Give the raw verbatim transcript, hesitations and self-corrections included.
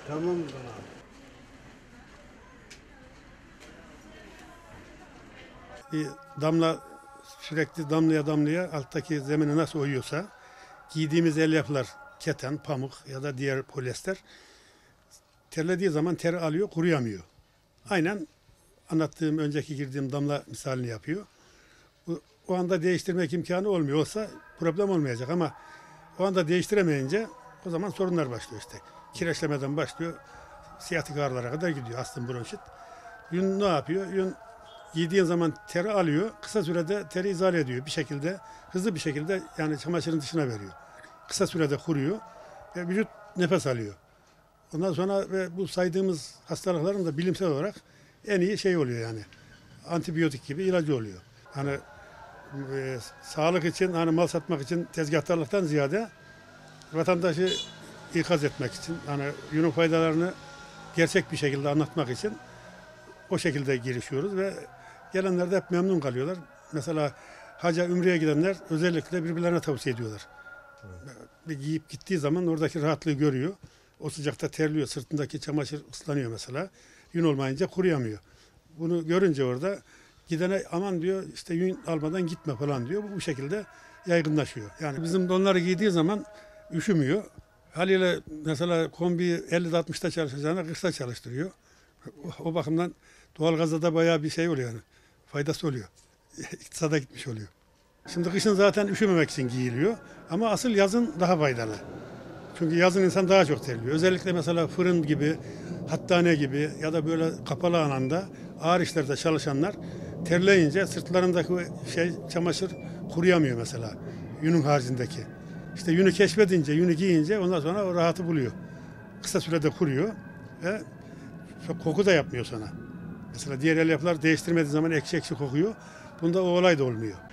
Tamam mı abi? Bir damla sürekli damlaya damlaya alttaki zemini nasıl oyuyorsa giydiğimiz elyaflar keten, pamuk ya da diğer polyester terlediği zaman teri alıyor, kuruyamıyor. Aynen anlattığım önceki girdiğim damla misalini yapıyor. Bu, o anda değiştirmek imkanı olmuyor. Olsa problem olmayacak ama o anda değiştiremeyince o zaman sorunlar başlıyor işte. Kireçlemeden başlıyor. Siyatik ağrılara kadar gidiyor. Astım, bronşit. Yün ne yapıyor? Yün giydiğin zaman teri alıyor. Kısa sürede teri izale ediyor. Bir şekilde, hızlı bir şekilde yani çamaşırın dışına veriyor. Kısa sürede kuruyor ve vücut nefes alıyor. Ondan sonra ve bu saydığımız hastalıkların da bilimsel olarak en iyi şey oluyor yani. Antibiyotik gibi ilacı oluyor. Hani e, sağlık için, hani mal satmak için tezgahtarlıktan ziyade vatandaşı ikaz etmek için, hani yünün faydalarını gerçek bir şekilde anlatmak için o şekilde girişiyoruz ve gelenler de hep memnun kalıyorlar. Mesela hacca, ümreye gidenler özellikle birbirlerine tavsiye ediyorlar. Bir giyip gittiği zaman oradaki rahatlığı görüyor. O sıcakta terliyor, sırtındaki çamaşır ıslanıyor mesela. Yün olmayınca kuruyamıyor. Bunu görünce orada gidene aman diyor işte yün almadan gitme falan diyor. Bu, bu şekilde yaygınlaşıyor. Yani bizim donları giydiği zaman üşümüyor. Haliyle mesela kombi elli altmışta çalışacağına kırkta çalıştırıyor. O, o bakımdan doğalgazda da bayağı bir şey oluyor yani. Faydası oluyor. İktisada gitmiş oluyor. Şimdi kışın zaten üşümemek için giyiliyor. Ama asıl yazın daha faydalı. Çünkü yazın insan daha çok terliyor. Özellikle mesela fırın gibi, hattane gibi ya da böyle kapalı alanda ağır işlerde çalışanlar terleyince sırtlarındaki şey çamaşır kuruyamıyor mesela. Yünün haricindeki. İşte yünü keşfedince, yünü giyince ondan sonra o rahatı buluyor. Kısa sürede kuruyor ve çok koku da yapmıyor sana. Mesela diğer elyaflar değiştirmediği zaman ekşi ekşi kokuyor. Bunda o olay da olmuyor.